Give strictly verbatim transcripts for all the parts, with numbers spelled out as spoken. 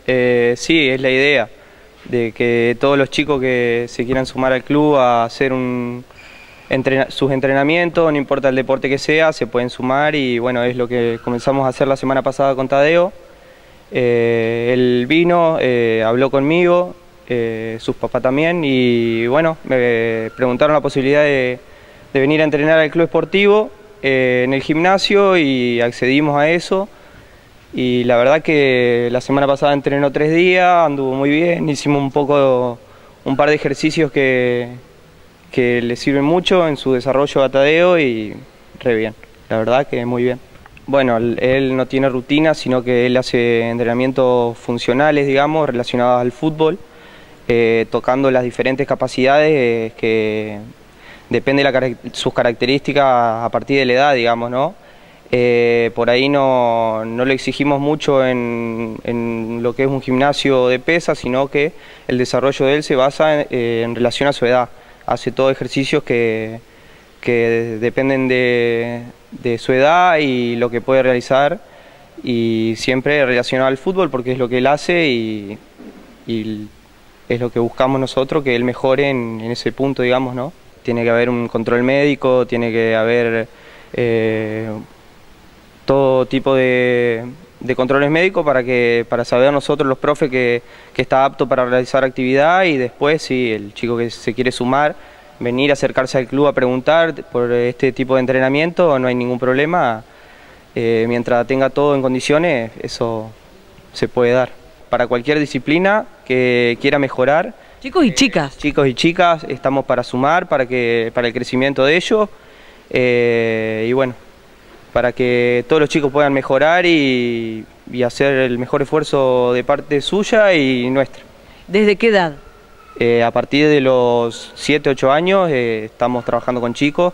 Eh, sí, es la idea de que todos los chicos que se quieran sumar al club a hacer un, entrena, sus entrenamientos, no importa el deporte que sea, se pueden sumar y bueno, es lo que comenzamos a hacer la semana pasada con Tadeo. Eh, él vino, eh, habló conmigo, eh, sus papás también y bueno, me preguntaron la posibilidad de, de venir a entrenar al club esportivo eh, en el gimnasio y accedimos a eso. Y la verdad que la semana pasada entrenó tres días, anduvo muy bien, hicimos un poco, un par de ejercicios que, que le sirven mucho en su desarrollo a Tadeo y re bien, la verdad que muy bien. Bueno, él no tiene rutina, sino que él hace entrenamientos funcionales, digamos, relacionados al fútbol, eh, tocando las diferentes capacidades eh, que depende de la, sus características a partir de la edad, digamos, ¿no? Eh, por ahí no, no lo exigimos mucho en, en lo que es un gimnasio de pesas, sino que el desarrollo de él se basa en, eh, en relación a su edad. Hace todos ejercicios que, que dependen de, de su edad y lo que puede realizar, y siempre relacionado al fútbol porque es lo que él hace y, y es lo que buscamos nosotros, que él mejore en, en ese punto, digamos, ¿no? Tiene que haber un control médico, tiene que haber Eh, todo tipo de, de controles médicos para que para saber nosotros los profes que, que está apto para realizar actividad, y después si el chico que se quiere sumar, venir a acercarse al club a preguntar por este tipo de entrenamiento, no hay ningún problema, eh, mientras tenga todo en condiciones, eso se puede dar. Para cualquier disciplina que quiera mejorar, chicos y chicas. Eh, chicos y chicas, estamos para sumar, para, que, para el crecimiento de ellos, eh, y bueno, para que todos los chicos puedan mejorar y, y hacer el mejor esfuerzo de parte suya y nuestra. ¿Desde qué edad? Eh, a partir de los siete, ocho años eh, estamos trabajando con chicos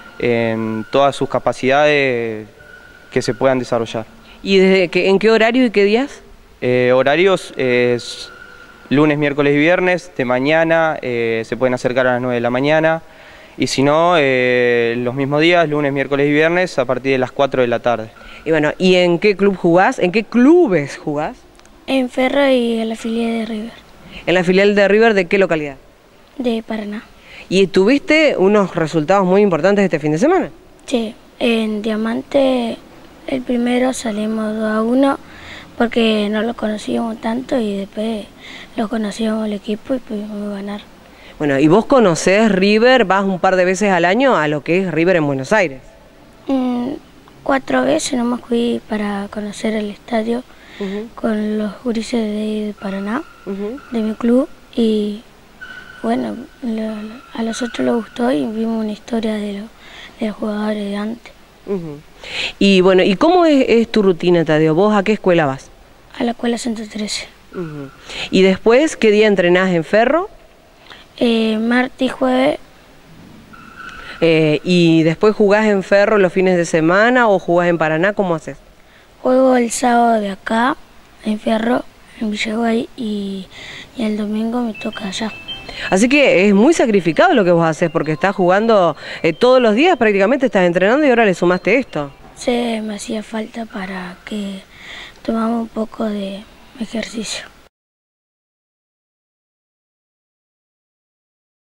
en todas sus capacidades que se puedan desarrollar. ¿Y desde que, en qué horario y qué días? Eh, horarios es lunes, miércoles y viernes, de mañana, eh, se pueden acercar a las nueve de la mañana. Y si no, eh, los mismos días, lunes, miércoles y viernes, a partir de las cuatro de la tarde. Y bueno, ¿y en qué club jugás? ¿En qué clubes jugás? En Ferro y en la filial de River. ¿En la filial de River de qué localidad? De Paraná. ¿Y tuviste unos resultados muy importantes este fin de semana? Sí, en Diamante el primero salimos dos a uno porque no lo conocíamos tanto y después lo conocíamos el equipo y pudimos ganar. Bueno, ¿y vos conocés River, vas un par de veces al año a lo que es River en Buenos Aires? Mm, cuatro veces nomás fui para conocer el estadio uh-huh. con los gurises de, de Paraná, uh-huh. de mi club, y bueno, lo, a los otros les gustó y vimos una historia de, lo, de los jugadores de antes. Uh-huh. Y bueno, ¿y cómo es, es tu rutina, Tadeo? ¿Vos a qué escuela vas? A la escuela ciento trece. Uh-huh. ¿Y después qué día entrenás en Ferro? Eh, martes y jueves. Eh, ¿Y después jugás en Ferro los fines de semana o jugás en Paraná? ¿Cómo haces? Juego el sábado de acá, en Ferro, en Villaguay, y, y el domingo me toca allá. Así que es muy sacrificado lo que vos haces, porque estás jugando eh, todos los días, prácticamente estás entrenando y ahora le sumaste esto. Sí, me hacía falta para que tomamos un poco de ejercicio.